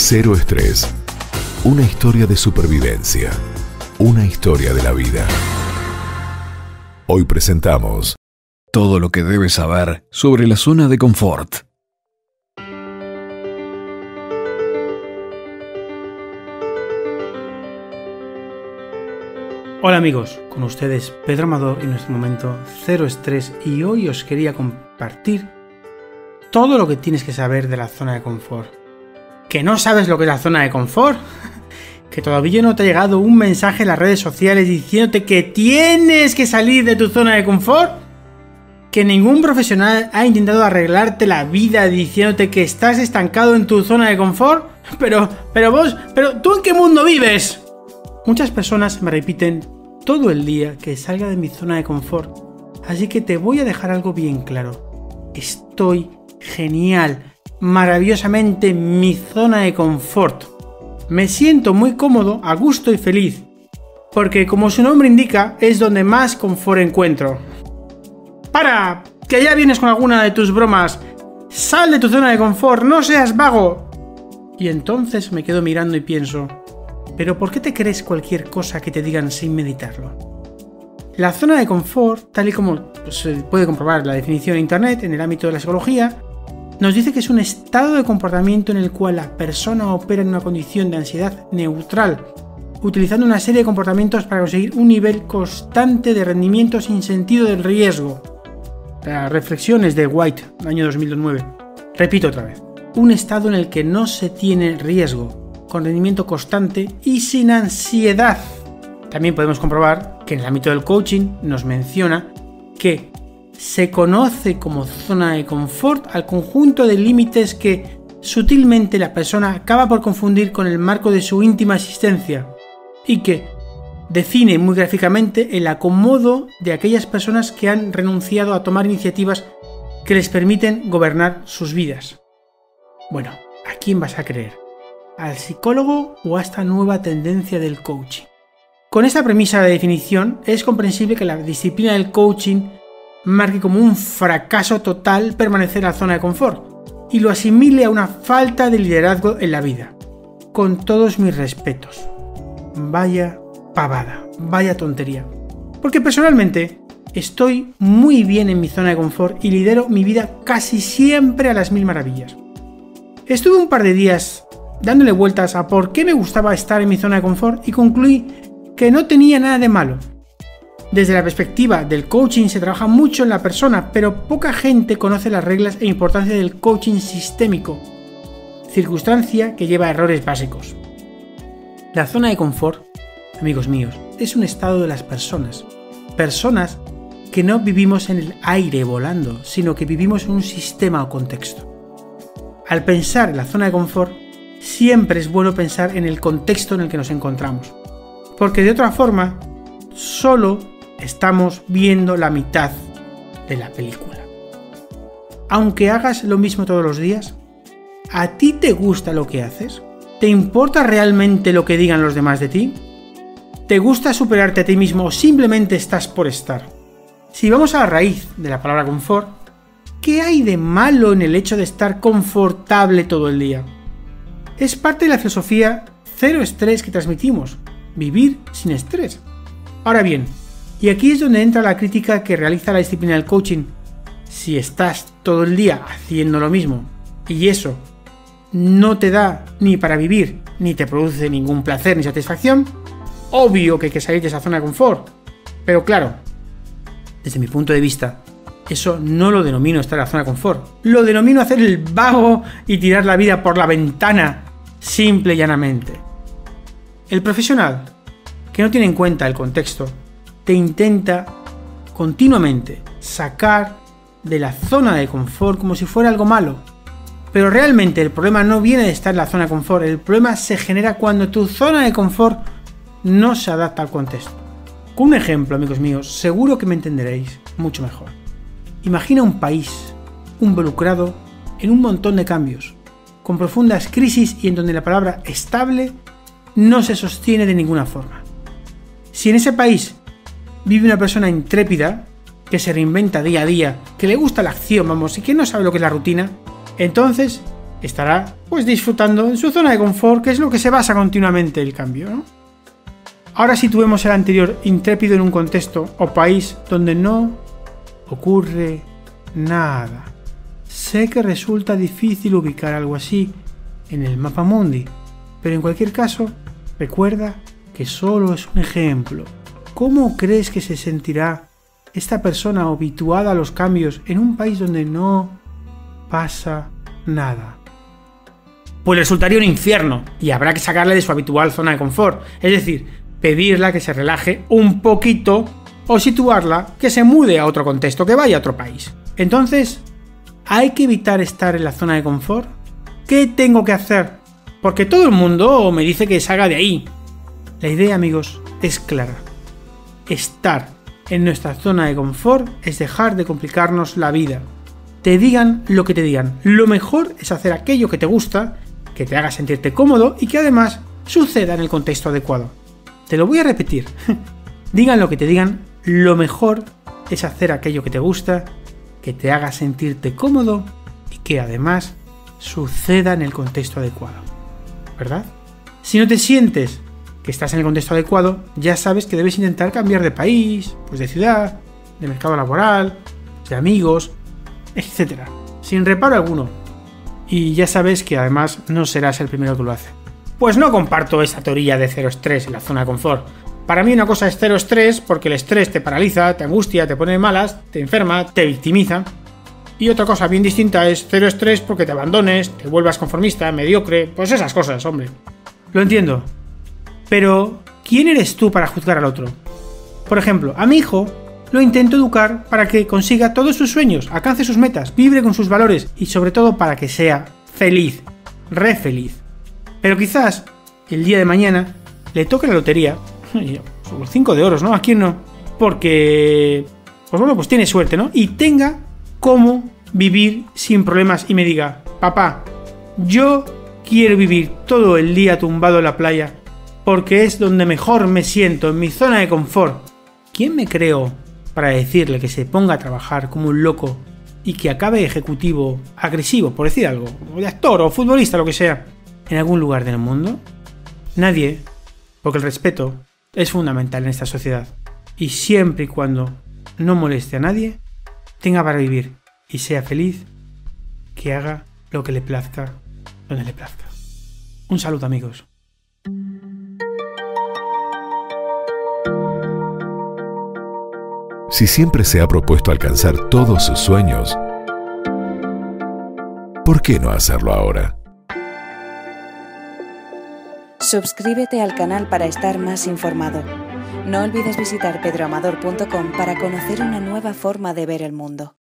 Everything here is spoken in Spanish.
Cero estrés. Una historia de supervivencia. Una historia de la vida. Hoy presentamos todo lo que debes saber sobre la zona de confort. Hola amigos, con ustedes Pedro Amador en nuestro momento Cero Estrés, y hoy os quería compartir todo lo que tienes que saber de la zona de confort. ¿Que no sabes lo que es la zona de confort? ¿Que todavía no te ha llegado un mensaje en las redes sociales diciéndote que tienes que salir de tu zona de confort? ¿Que ningún profesional ha intentado arreglarte la vida diciéndote que estás estancado en tu zona de confort? Pero ¿tú en qué mundo vives? Muchas personas me repiten todo el día que salga de mi zona de confort, así que te voy a dejar algo bien claro. Estoy genial, maravillosamente en mi zona de confort. Me siento muy cómodo, a gusto y feliz, porque como su nombre indica, es donde más confort encuentro. ¡Para! ¡Que ya vienes con alguna de tus bromas! ¡Sal de tu zona de confort! ¡No seas vago! Y entonces me quedo mirando y pienso, ¿pero por qué te crees cualquier cosa que te digan sin meditarlo? La zona de confort, tal y como se puede comprobar en la definición en internet en el ámbito de la psicología, nos dice que es un estado de comportamiento en el cual la persona opera en una condición de ansiedad neutral, utilizando una serie de comportamientos para conseguir un nivel constante de rendimiento sin sentido del riesgo. Las reflexiones de White, año 2009. Repito otra vez, un estado en el que no se tiene riesgo, con rendimiento constante y sin ansiedad. También podemos comprobar que en el ámbito del coaching nos menciona que se conoce como zona de confort al conjunto de límites que sutilmente la persona acaba por confundir con el marco de su íntima existencia, y que define muy gráficamente el acomodo de aquellas personas que han renunciado a tomar iniciativas que les permiten gobernar sus vidas. Bueno, ¿a quién vas a creer? ¿Al psicólogo o a esta nueva tendencia del coaching? Con esta premisa de definición es comprensible que la disciplina del coaching marque como un fracaso total permanecer en la zona de confort y lo asimile a una falta de liderazgo en la vida. Con todos mis respetos. Vaya pavada, vaya tontería. Porque personalmente estoy muy bien en mi zona de confort y lidero mi vida casi siempre a las mil maravillas. Estuve un par de días dándole vueltas a por qué me gustaba estar en mi zona de confort y concluí que no tenía nada de malo. Desde la perspectiva del coaching se trabaja mucho en la persona, pero poca gente conoce las reglas e importancia del coaching sistémico, circunstancia que lleva a errores básicos. La zona de confort, amigos míos, es un estado de las personas que no vivimos en el aire volando, sino que vivimos en un sistema o contexto. Al pensar en la zona de confort, siempre es bueno pensar en el contexto en el que nos encontramos, porque de otra forma, solo estamos viendo la mitad de la película. Aunque hagas lo mismo todos los días, ¿a ti te gusta lo que haces? ¿Te importa realmente lo que digan los demás de ti? ¿Te gusta superarte a ti mismo o simplemente estás por estar? Si vamos a la raíz de la palabra confort, ¿qué hay de malo en el hecho de estar confortable todo el día? Es parte de la filosofía cero estrés que transmitimos, vivir sin estrés. Ahora bien, y aquí es donde entra la crítica que realiza la disciplina del coaching. Si estás todo el día haciendo lo mismo y eso no te da ni para vivir, ni te produce ningún placer ni satisfacción, obvio que hay que salir de esa zona de confort. Pero claro, desde mi punto de vista, eso no lo denomino estar en la zona de confort. Lo denomino hacer el vago y tirar la vida por la ventana, simple y llanamente. El profesional que no tiene en cuenta el contexto te intenta continuamente sacar de la zona de confort como si fuera algo malo. Pero realmente el problema no viene de estar en la zona de confort, el problema se genera cuando tu zona de confort no se adapta al contexto. Con un ejemplo, amigos míos, seguro que me entenderéis mucho mejor. Imagina un país involucrado en un montón de cambios, con profundas crisis y en donde la palabra estable no se sostiene de ninguna forma. Si en ese país vive una persona intrépida, que se reinventa día a día, que le gusta la acción, vamos, y que no sabe lo que es la rutina, entonces estará pues disfrutando en su zona de confort, que es lo que se basa continuamente el cambio, ¿no? Ahora situemos el anterior intrépido en un contexto o país donde no ocurre nada. Sé que resulta difícil ubicar algo así en el mapa mundi, pero en cualquier caso, recuerda que solo es un ejemplo. ¿Cómo crees que se sentirá esta persona habituada a los cambios en un país donde no pasa nada? Pues resultaría un infierno y habrá que sacarle de su habitual zona de confort, es decir, pedirla que se relaje un poquito o situarla que se mude a otro contexto, que vaya a otro país. Entonces, ¿hay que evitar estar en la zona de confort? ¿Qué tengo que hacer? Porque todo el mundo me dice que salga de ahí. La idea, amigos, es clara. Estar en nuestra zona de confort es dejar de complicarnos la vida. Te digan lo que te digan. Lo mejor es hacer aquello que te gusta, que te haga sentirte cómodo y que además suceda en el contexto adecuado. Te lo voy a repetir. Digan lo que te digan, lo mejor es hacer aquello que te gusta, que te haga sentirte cómodo y que además suceda en el contexto adecuado. ¿Verdad? Si no te sientes que estás en el contexto adecuado, ya sabes que debes intentar cambiar de país, pues de ciudad, de mercado laboral, de amigos, etc. Sin reparo alguno. Y ya sabes que además no serás el primero que lo hace. Pues no comparto esa teoría de cero estrés en la zona de confort. Para mí una cosa es cero estrés porque el estrés te paraliza, te angustia, te pone malas, te enferma, te victimiza. Y otra cosa bien distinta es cero estrés porque te abandones, te vuelvas conformista, mediocre, pues esas cosas, hombre. Lo entiendo. Pero, ¿quién eres tú para juzgar al otro? Por ejemplo, a mi hijo lo intento educar para que consiga todos sus sueños, alcance sus metas, vibre con sus valores y sobre todo para que sea feliz, re feliz. Pero quizás el día de mañana le toque la lotería, los 5 de oros, ¿no? ¿A quién no? Porque, pues bueno, pues tiene suerte, ¿no? Y tenga cómo vivir sin problemas y me diga, papá, yo quiero vivir todo el día tumbado en la playa porque es donde mejor me siento, en mi zona de confort. ¿Quién me creo para decirle que se ponga a trabajar como un loco y que acabe ejecutivo agresivo, por decir algo, o de actor o futbolista, lo que sea, en algún lugar del mundo? Nadie, porque el respeto es fundamental en esta sociedad y siempre y cuando no moleste a nadie, tenga para vivir y sea feliz, que haga lo que le plazca, donde le plazca. Un saludo, amigos. Si siempre se ha propuesto alcanzar todos sus sueños, ¿por qué no hacerlo ahora? Suscríbete al canal para estar más informado. No olvides visitar pedroamador.com para conocer una nueva forma de ver el mundo.